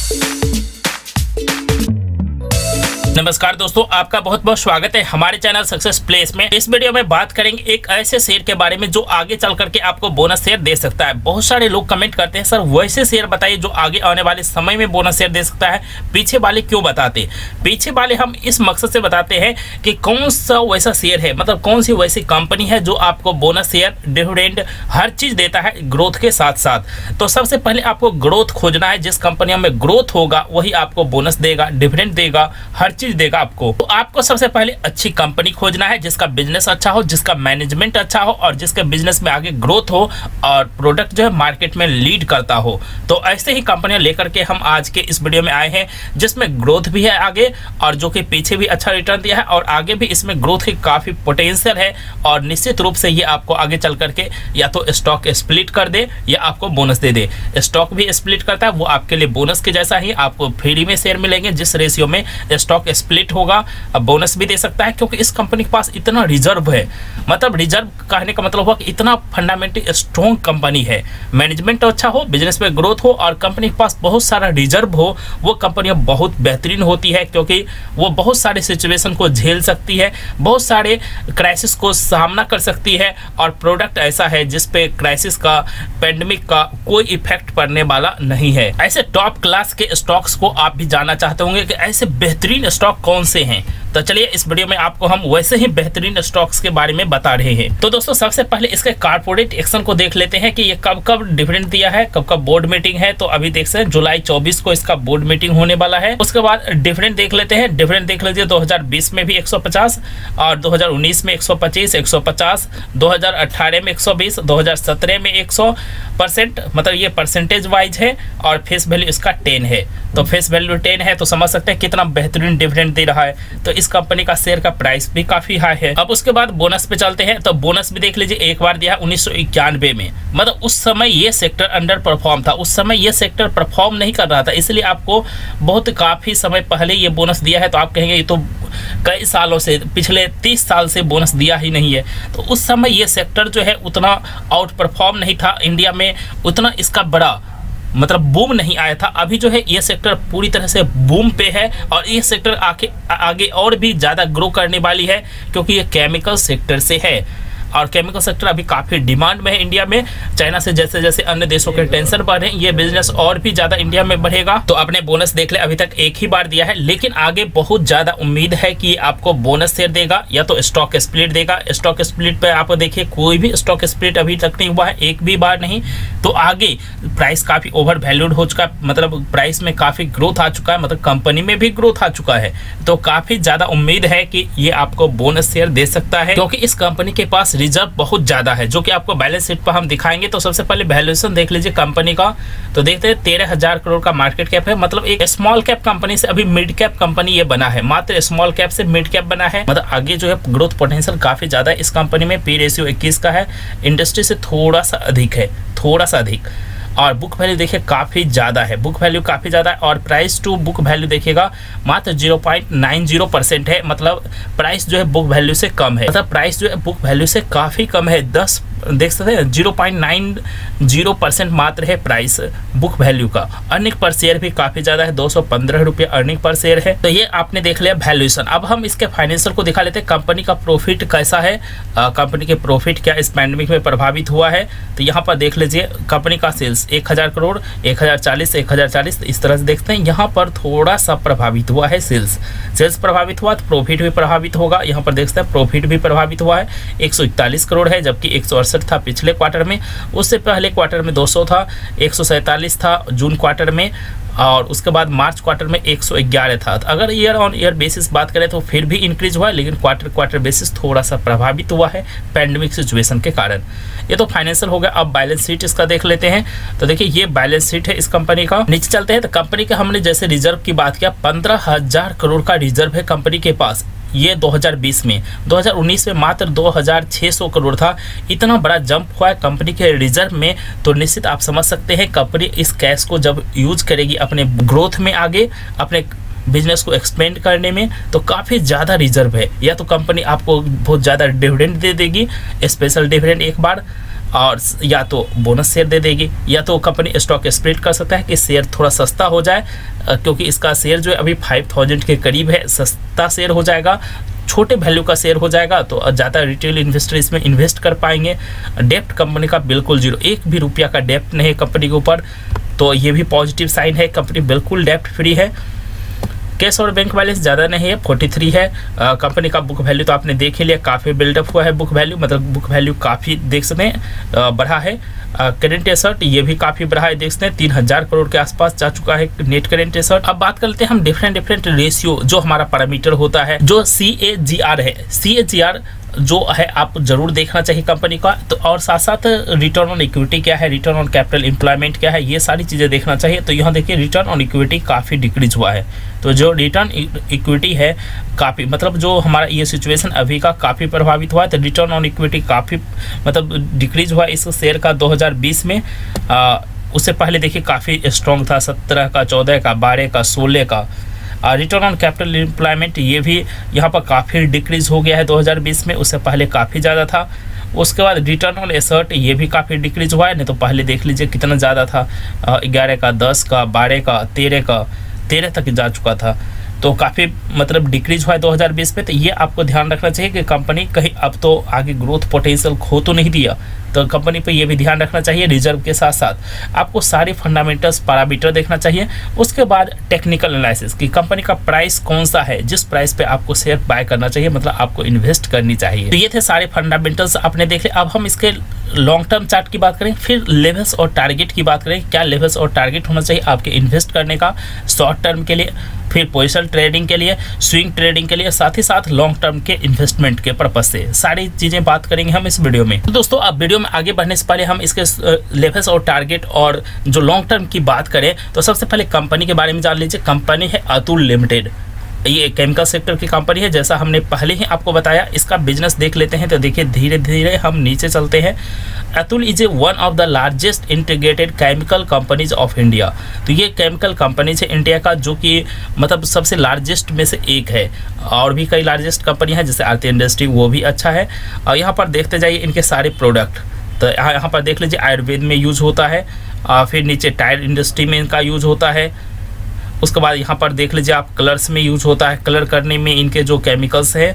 नमस्कार दोस्तों, आपका बहुत बहुत स्वागत है हमारे चैनल सक्सेस प्लेस में। इस वीडियो में बात करेंगे एक ऐसे शेयर के बारे में जो आगे चल करके आपको बोनस शेयर दे सकता है। बहुत सारे लोग कमेंट करते हैं, सर वैसे शेयर बताइए जो आगे आने वाले समय में बोनस शेयर दे सकता है, पीछे वाले क्यों बताते। पीछे वाले हम इस मकसद से बताते हैं कि कौन सा वैसा शेयर है, मतलब कौन सी वैसी कंपनी है जो आपको बोनस शेयर, डिविडेंड, हर चीज देता है ग्रोथ के साथ साथ। तो सबसे पहले आपको ग्रोथ खोजना है। जिस कंपनी में ग्रोथ होगा वही आपको बोनस देगा, डिविडेंड देगा, हर चीज देगा आपको। तो आपको सबसे पहले अच्छी कंपनी खोजना है जिसका बिजनेस अच्छा हो, जिसका मैनेजमेंट अच्छा हो और जिसके बिजनेस में आगे ग्रोथ हो और प्रोडक्ट जो है मार्केट में लीड करता हो। तो ऐसे ही कंपनियां लेकर के हम आज के इस वीडियो में आए हैं जिसमें ग्रोथ भी है आगे और जो कि पीछे भी अच्छा रिटर्न दिया है और आगे भी इसमें ग्रोथ की काफी पोटेंशियल है। और निश्चित रूप से ये आपको आगे चल करके या तो स्टॉक स्प्लिट कर दे या आपको बोनस दे दे। स्टॉक भी स्प्लिट करता है, वो आपके लिए बोनस के जैसा ही आपको फ्री में शेयर मिलेंगे जिस रेशियो में स्टॉक स्प्लिट होगा। अब बोनस भी दे सकता है क्योंकि इस कंपनी के पास इतना रिजर्व है। मतलब रिजर्व कहने का मतलब हुआ कि इतना फंडामेंटली स्ट्रॉन्ग कंपनी है, मैनेजमेंट अच्छा हो, बिजनेस में ग्रोथ हो और कंपनी के पास बहुत सारा रिजर्व हो। वो कंपनी बहुत बेहतरीन होती है क्योंकि वो बहुत सारे सिचुएशन को झेल सकती है, बहुत सारे क्राइसिस को सामना कर सकती है और प्रोडक्ट ऐसा है जिसपे क्राइसिस का, पेंडेमिक का कोई इफेक्ट पड़ने वाला नहीं है। ऐसे टॉप क्लास के स्टॉक्स को आप भी जानना चाहते होंगे कि ऐसे बेहतरीन स्टॉक कौन से हैं। तो चलिए इस वीडियो में आपको हम वैसे ही बेहतरीन स्टॉक्स के बारे में बता रहे हैं। तो दोस्तों सबसे पहले इसके कॉर्पोरेट एक्शन को देख लेते हैं कि ये कब कब डिविडेंड दिया है, कब कब बोर्ड मीटिंग है। तो अभी देख सकते हैं जुलाई 24 को इसका बोर्ड मीटिंग होने वाला है। उसके बाद डिविडेंड देख लेते हैं। डिविडेंड देख लीजिए 2020 में भी 150 और 2019 में 125, 150, 2018 में 120, 2017 में 100%, मतलब ये परसेंटेज वाइज है और फेस वैल्यू इसका 10 है। तो फेस वैल्यू 10 है तो समझ सकते हैं कितना बेहतरीन डिविडेंड दे रहा है। तो इस कंपनी का शेयर का प्राइस भी काफी हाई है। अब उसके बाद बोनस पे चलते हैं। तो बोनस भी देख लीजिए, एक बार दिया है 1991 में। मतलब उस समय ये सेक्टर अंडर परफॉर्म था, उस समय ये सेक्टर परफॉर्म नहीं कर रहा था, इसलिए आपको बहुत काफी समय पहले ये बोनस दिया है। तो आप कहेंगे ये तो कई सालों से, पिछले 30 साल से बोनस दिया ही नहीं है। तो उस समय ये सेक्टर जो है उतना आउट परफॉर्म नहीं था, इंडिया में उतना इसका बड़ा मतलब बूम नहीं आया था। अभी जो है ये सेक्टर पूरी तरह से बूम पे है और ये सेक्टर आगे और भी ज़्यादा ग्रो करने वाली है क्योंकि ये केमिकल सेक्टर से है और केमिकल सेक्टर अभी काफ़ी डिमांड में है इंडिया में। चाइना से जैसे जैसे अन्य देशों के टेंशन बढ़ रहे हैं, ये बिजनेस और भी ज़्यादा इंडिया में बढ़ेगा। तो आपने बोनस देख ले, अभी तक एक ही बार दिया है, लेकिन आगे बहुत ज़्यादा उम्मीद है कि आपको बोनस शेयर देगा या तो स्टॉक स्प्लिट देगा। स्टॉक स्प्लिट पर आप देखिए कोई भी स्टॉक स्प्लिट अभी तक नहीं हुआ है, एक भी बार नहीं। तो आगे प्राइस काफ़ी ओवर वैल्यूड हो चुका है, मतलब प्राइस में काफ़ी ग्रोथ आ चुका है, मतलब कंपनी में भी ग्रोथ आ चुका है। तो काफ़ी ज़्यादा उम्मीद है कि ये आपको बोनस शेयर दे सकता है क्योंकि इस कंपनी के पास रिजर्व बहुत ज्यादा है जो कि आपको बैलेंस शीट पर हम दिखाएंगे। तो सबसे पहले वैल्यूएशन देख लीजिए कंपनी का। तो देखते हैं 13,000 करोड़ का मार्केट कैप है, मतलब एक स्मॉल कैप कंपनी से अभी मिड कैप कंपनी ये बना है, मात्र स्मॉल कैप से मिड कैप बना है। मतलब आगे जो है ग्रोथ पोटेंशियल काफी ज्यादा है इस कंपनी में। पी रेशियो 21 का है, इंडस्ट्री से थोड़ा सा अधिक है, थोड़ा सा अधिक। और बुक वैल्यू देखिए काफ़ी ज़्यादा है, बुक वैल्यू काफ़ी ज़्यादा है और प्राइस टू बुक वैल्यू देखिएगा मात्र 0.90% है। मतलब प्राइस जो है बुक वैल्यू से कम है, मतलब प्राइस जो है बुक वैल्यू से काफ़ी कम है। 10 देख सकते हैं 0.90% मात्र है प्राइस बुक वैल्यू का। अर्निंग पर शेयर भी काफ़ी ज़्यादा है, 215 रुपये अर्निंग पर शेयर है। तो ये आपने देख लिया वैल्यूएशन। अब हम इसके फाइनेंशियल को दिखा लेते हैं, कंपनी का प्रॉफिट कैसा है, कंपनी के प्रॉफिट क्या इस पैंडेमिक में प्रभावित हुआ है। तो यहाँ पर देख लीजिए कंपनी का सेल्स 1,000 करोड़, 1,040, 1,040 इस तरह से देखते हैं। यहाँ पर थोड़ा सा प्रभावित हुआ है सेल्स प्रभावित हुआ तो प्रॉफिट भी प्रभावित होगा। यहाँ पर देख सकते हैं प्रॉफिट भी प्रभावित हुआ है, 141 करोड़ है जबकि 168 था पिछले क्वार्टर में, उससे पहले क्वार्टर में 200 था, 147 था जून क्वार्टर में और उसके बाद मार्च क्वार्टर में 111 था। तो अगर ईयर ऑन ईयर बेसिस बात करें तो फिर भी इंक्रीज हुआ है, लेकिन क्वार्टर बेसिस थोड़ा सा प्रभावित हुआ है पैंडेमिक सिचुएशन के कारण। ये तो फाइनेंशियल हो गया। अब बैलेंस शीट इसका देख लेते हैं। तो देखिए ये बैलेंस शीट है इस कंपनी का। नीचे चलते हैं तो कंपनी का हमने जैसे रिजर्व की बात किया, 15,000 करोड़ का रिजर्व है कंपनी के पास। ये 2020 में, 2019 में मात्र 2,600 करोड़ था। इतना बड़ा जंप हुआ है कंपनी के रिजर्व में, तो निश्चित आप समझ सकते हैं कंपनी इस कैश को जब यूज करेगी अपने ग्रोथ में, आगे अपने बिजनेस को एक्सपेंड करने में, तो काफ़ी ज़्यादा रिजर्व है। या तो कंपनी आपको बहुत ज़्यादा डिविडेंड दे देगी, स्पेशल डिविडेंड एक बार, और या तो बोनस शेयर दे देगी, या तो कंपनी स्टॉक स्प्लिट कर सकता है कि शेयर थोड़ा सस्ता हो जाए, क्योंकि इसका शेयर जो है अभी 5000 के करीब है, सस्ता शेयर हो जाएगा, छोटे वैल्यू का शेयर हो जाएगा, तो ज़्यादा रिटेल इन्वेस्टर इसमें इन्वेस्ट कर पाएंगे। डेप्ट कंपनी का बिल्कुल जीरो, एक भी रुपया का डेप्ट नहीं है कंपनी के ऊपर, तो ये भी पॉजिटिव साइन है, कंपनी बिल्कुल डेप्ट फ्री है। कैश और बैंक बैलेंस ज़्यादा नहीं है, 43 है। कंपनी का बुक वैल्यू तो आपने देख ही लिया, काफ़ी बिल्डअप हुआ है बुक वैल्यू, मतलब बुक वैल्यू काफ़ी देख सकते हैं बढ़ा है। करेंट एसेट ये भी काफ़ी बढ़ा है, देख सकते हैं 3000 करोड़ के आसपास जा चुका है नेट करेंट एसेट। अब बात करते हैं हम डिफरेंट रेशियो, जो हमारा पैरामीटर होता है, जो CAGR है, CAGR जो है आप जरूर देखना चाहिए कंपनी का, तो और साथ साथ रिटर्न ऑन इक्विटी क्या है, रिटर्न ऑन कैपिटल एम्प्लॉयमेंट क्या है, ये सारी चीज़ें देखना चाहिए। तो यहाँ देखिए रिटर्न ऑन इक्विटी काफ़ी डिक्रीज हुआ है, तो जो रिटर्न इक्विटी है काफ़ी, मतलब जो हमारा ये सिचुएशन अभी का काफ़ी प्रभावित हुआ है, तो रिटर्न ऑन इक्विटी काफ़ी मतलब डिक्रीज हुआ इस शेयर का 2020 में। उससे पहले देखिए काफ़ी स्ट्रॉन्ग था, 17 का, 14 का, 12 का, 16 का। रिटर्न ऑन कैपिटल एम्प्लॉयमेंट ये भी यहाँ पर काफ़ी डिक्रीज हो गया है 2020 में, उससे पहले काफ़ी ज़्यादा था। उसके बाद रिटर्न ऑन एसेट ये भी काफ़ी डिक्रीज हुआ है, नहीं तो पहले देख लीजिए कितना ज़्यादा था, 11 का, 10 का, 12 का, 13 तक जा चुका था, तो काफ़ी मतलब डिक्रीज हुआ है 2020 में। तो ये आपको ध्यान रखना चाहिए कि कंपनी कहीं अब तो आगे ग्रोथ पोटेंशियल खो तो नहीं दिया, तो कंपनी पे ये भी ध्यान रखना चाहिए। रिजर्व के साथ साथ आपको सारे फंडामेंटल्स पैरामीटर देखना चाहिए। उसके बाद टेक्निकल एनालिसिस कि कंपनी का प्राइस कौन सा है, जिस प्राइस पे आपको शेयर बाय करना चाहिए, मतलब आपको इन्वेस्ट करनी चाहिए। तो ये थे सारे फंडामेंटल्स आपने देख लिया। अब हम इसके लॉन्ग टर्म चार्ट की बात करें, फिर लेवल्स और टारगेट की बात करें, क्या लेवल्स और टारगेट होना चाहिए आपके इन्वेस्ट करने का शॉर्ट टर्म के लिए, फिर पोजिशन ट्रेडिंग के लिए, स्विंग ट्रेडिंग के लिए, साथ ही साथ लॉन्ग टर्म के इन्वेस्टमेंट के पर्पज से सारी चीजें बात करेंगे हम इस वीडियो में। तो दोस्तों अब वीडियो में आगे बढ़ने से पहले हम इसके लेवल्स और टारगेट और जो लॉन्ग टर्म की बात करें, तो सबसे पहले कंपनी के बारे में जान लीजिए। कंपनी है अतुल लिमिटेड, ये केमिकल सेक्टर की कंपनी है, जैसा हमने पहले ही आपको बताया। इसका बिजनेस देख लेते हैं, तो देखिए धीरे धीरे हम नीचे चलते हैं। Atul is a one of the largest integrated chemical companies of India. तो ये केमिकल कंपनीज है इंडिया का, जो कि मतलब सबसे लार्जेस्ट में से एक है। और भी कई लार्जेस्ट कंपनी है, जैसे आरती इंडस्ट्री, वो भी अच्छा है। और यहाँ पर देखते जाइए इनके सारे प्रोडक्ट, तो यहाँ पर देख लीजिए आयुर्वेद में यूज होता है, फिर नीचे टायर इंडस्ट्री में इनका यूज होता है। उसके बाद यहाँ पर देख लीजिए आप कलर्स में यूज होता है, कलर करने में इनके जो केमिकल्स है।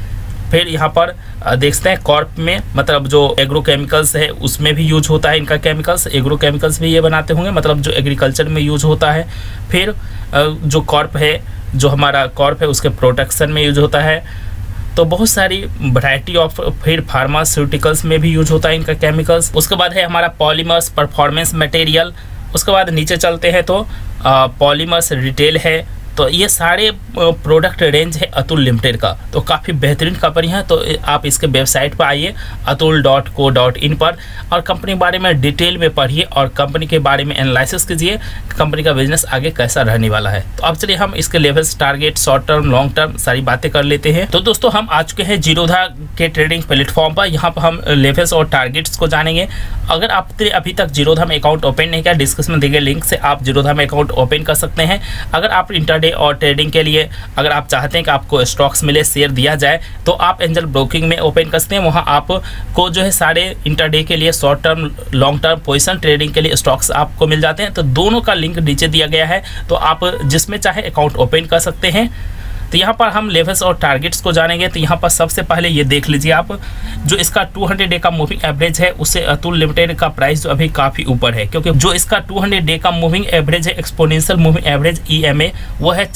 फिर यहाँ पर देखते हैं कॉर्प में, मतलब जो एग्रो केमिकल्स है उसमें भी यूज होता है इनका केमिकल्स, एग्रो केमिकल्स भी ये बनाते होंगे, मतलब जो एग्रीकल्चर में यूज होता है। फिर जो कॉर्प है, जो हमारा कॉर्प है उसके प्रोटेक्शन में यूज होता है। तो बहुत सारी वैरायटी ऑफ, फिर फार्मास्यूटिकल्स में भी यूज होता है इनका केमिकल्स। उसके बाद है हमारा पॉलीमर्स, परफॉर्मेंस मटेरियल। उसके बाद नीचे चलते हैं तो पॉलीमर्स रिटेल है। तो ये सारे प्रोडक्ट रेंज है अतुल लिमिटेड का, तो काफ़ी बेहतरीन कंपनी है। तो आप इसके वेबसाइट पर आइए atul.co.in पर, और कंपनी के बारे में डिटेल में पढ़िए और कंपनी के बारे में एनालिसिस कीजिए, कंपनी का बिजनेस आगे कैसा रहने वाला है। तो अब चलिए हम इसके levels, target, short term, long term सारी बातें कर लेते हैं। तो दोस्तों हम आ चुके हैं जीरोधा के ट्रेडिंग प्लेटफॉर्म पर। यहाँ पर हम लेवल्स और टारगेट्स को जानेंगे। अगर आपने अभी तक जीरोधा में अकाउंट ओपन नहीं किया, डिस्क्रिप्शन में दिए गए लिंक से आप जीरोधा में अकाउंट ओपन कर सकते हैं। अगर आप इंटरडे और ट्रेडिंग के लिए अगर आप चाहते हैं कि आपको स्टॉक्स मिले, शेयर दिया जाए, तो आप एंजल ब्रोकिंग में ओपन कर सकते हैं। वहां आपको जो है सारे इंटरडे के लिए, short term, long term, position trading के लिए स्टॉक्स आपको मिल जाते हैं। तो दोनों का लिंक नीचे दिया गया है, तो आप जिसमें चाहे अकाउंट ओपन कर सकते हैं। तो यहाँ पर हम लेवल्स और टारगेट्स को जानेंगे। तो यहाँ पर सबसे पहले ये देख लीजिए आप, जो इसका 200 डे का मूविंग एवरेज है, उससे अतुल लिमिटेड का प्राइस जो अभी काफ़ी ऊपर है, क्योंकि जो इसका 200 डे का मूविंग एवरेज है, एक्सपोनेंशियल मूविंग एवरेज EMA, वो है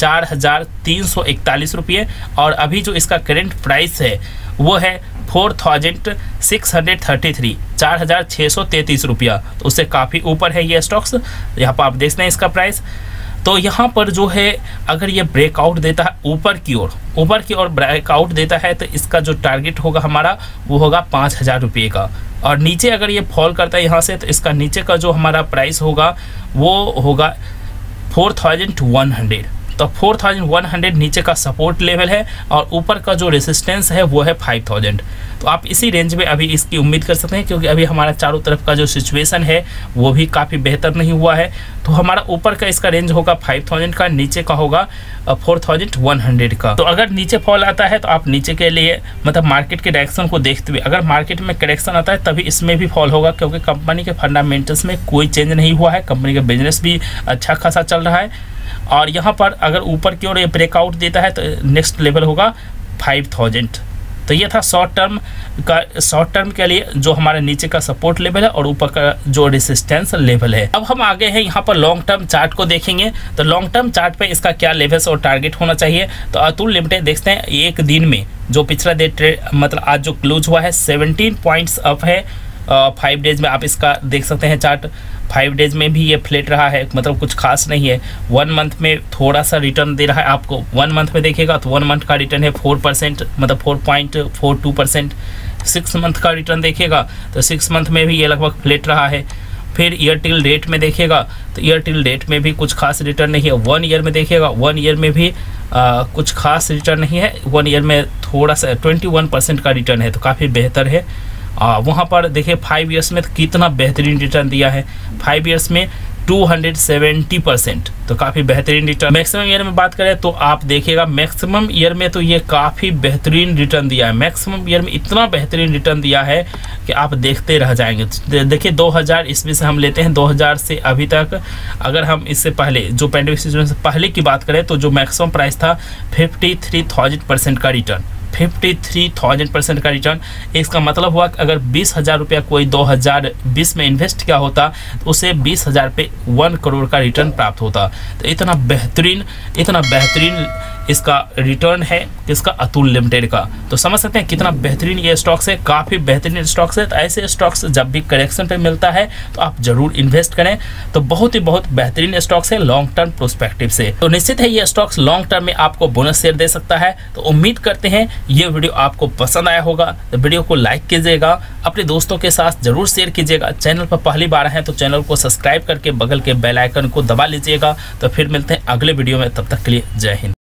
4341 रुपये। और अभी जो इसका करेंट प्राइस है वो है 4633, 4633 रुपया। तो उससे काफ़ी ऊपर है ये स्टॉक्स। यहाँ पर आप देखते हैं इसका प्राइस। तो यहाँ पर जो है अगर ये ब्रेकआउट देता है ऊपर की ओर ब्रेकआउट देता है, तो इसका जो टारगेट होगा हमारा वो होगा 5000 रुपये का। और नीचे अगर ये फॉल करता है यहाँ से, तो इसका नीचे का जो हमारा प्राइस होगा वो होगा 4100। तो 4100 नीचे का सपोर्ट लेवल है और ऊपर का जो रेसिस्टेंस है वो है 5000। तो आप इसी रेंज में अभी इसकी उम्मीद कर सकते हैं, क्योंकि अभी हमारा चारों तरफ का जो सिचुएशन है वो भी काफ़ी बेहतर नहीं हुआ है। तो हमारा ऊपर का इसका रेंज होगा 5000 का, नीचे का होगा 4100 का। तो अगर नीचे फॉल आता है तो आप नीचे के लिए मतलब मार्केट के डायरेक्शन को देखते हुए, अगर मार्केट में करेक्शन आता है तभी इसमें भी फॉल होगा, क्योंकि कंपनी के फंडामेंटल्स में कोई चेंज नहीं हुआ है, कंपनी का बिजनेस भी अच्छा खासा चल रहा है। और यहाँ पर अगर ऊपर की ओर ये ब्रेकआउट देता है तो नेक्स्ट लेवल होगा 5000। तो ये था शॉर्ट टर्म के लिए जो हमारे नीचे का सपोर्ट लेवल है और ऊपर का जो रेसिस्टेंस लेवल है। अब हम आगे हैं यहाँ पर लॉन्ग टर्म चार्ट को देखेंगे। तो लॉन्ग टर्म चार्ट पे इसका क्या लेवल्स और टारगेट होना चाहिए। तो अतुल लिमिटेड देखते हैं एक दिन में जो पिछला डे ट्रेड मतलब आज जो क्लोज हुआ है 17 पॉइंट्स अप है। 5 डेज में आप इसका देख सकते हैं चार्ट। 5 डेज में भी ये फ्लैट रहा है, मतलब कुछ खास नहीं है। 1 मंथ में थोड़ा सा रिटर्न दे रहा है आपको। 1 मंथ में देखिएगा तो 1 मंथ का रिटर्न है 4%, मतलब 4.42%। 6 मंथ का रिटर्न देखिएगा तो 6 मंथ में भी ये लगभग फ्लैट रहा है। फिर ईयर टिल डेट में देखिएगा तो ईयर टिल डेट में भी कुछ खास रिटर्न नहीं है। 1 ईयर में देखिएगा 1 ईयर में भी कुछ खास रिटर्न नहीं है। 1 ईयर में थोड़ा सा 21% का रिटर्न है, तो काफ़ी बेहतर है। वहाँ पर देखिए 5 ईयर्स में तो कितना बेहतरीन रिटर्न दिया है। 5 ईयर्स में 270%, तो काफ़ी बेहतरीन रिटर्न। मैक्सिमम ईयर में बात करें तो आप देखिएगा मैक्सिमम ईयर में तो ये काफ़ी बेहतरीन रिटर्न दिया है। मैक्सिमम ईयर में इतना बेहतरीन रिटर्न दिया है कि आप देखते रह जाएंगे। देखिए 2000 ईस्वी से हम लेते हैं, 2000 से अभी तक अगर हम इससे पहले जो पैंडेमिक सिचुएशन से पहले की बात करें तो जो मैक्सिमम प्राइस था 53,000% का रिटर्न। 53,000% का रिटर्न। इसका मतलब हुआ कि अगर 20,000 रुपया कोई 2020 में इन्वेस्ट किया होता तो उसे 20,000 पे 1 करोड़ का रिटर्न प्राप्त होता। तो इतना बेहतरीन इसका रिटर्न है इसका अतुल लिमिटेड का। तो समझ सकते हैं कितना बेहतरीन ये स्टॉक्स है, काफ़ी बेहतरीन स्टॉक्स है। तो ऐसे स्टॉक्स जब भी करेक्शन पे मिलता है तो आप जरूर इन्वेस्ट करें। तो बहुत बेहतरीन स्टॉक्स है लॉन्ग टर्म प्रोस्पेक्टिव से। तो निश्चित है ये स्टॉक्स लॉन्ग टर्म में आपको बोनस शेयर दे सकता है। तो उम्मीद करते हैं ये वीडियो आपको पसंद आया होगा। तो वीडियो को लाइक कीजिएगा, अपने दोस्तों के साथ जरूर शेयर कीजिएगा। चैनल पर पहली बार हैं तो चैनल को सब्सक्राइब करके बगल के बेल आइकन को दबा लीजिएगा। तो फिर मिलते हैं अगले वीडियो में, तब तक के लिए जय हिंद।